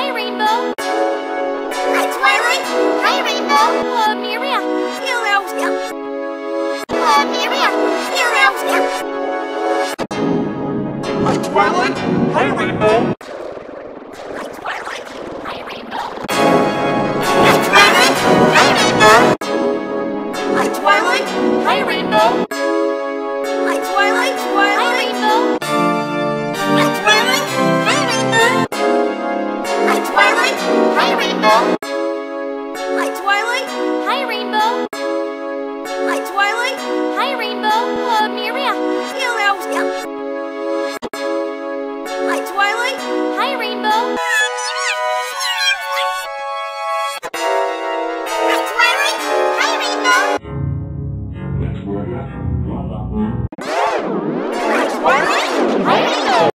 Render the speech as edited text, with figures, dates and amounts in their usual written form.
Hi, Rainbow. Hi, Twilight. Hi, Rainbow. Miriam. Hello. Miriam. Hello. Hi, Twilight. Hi, Rainbow. Hi, Twilight. Hi, Rainbow. Hi, Twilight. Hi, Rainbow. Hi, Twilight. Hi, Rainbow. Hi, Twilight. Hi, Rainbow. Hi, Twilight. Hi, Rainbow. Hi, Twilight. Hi, Rainbow. Hi, Twilight. Hi, Rainbow. Hi, Twilight. Hi, Rainbow. Miriam. Hello. Hi, Twilight. Hi, Rainbow.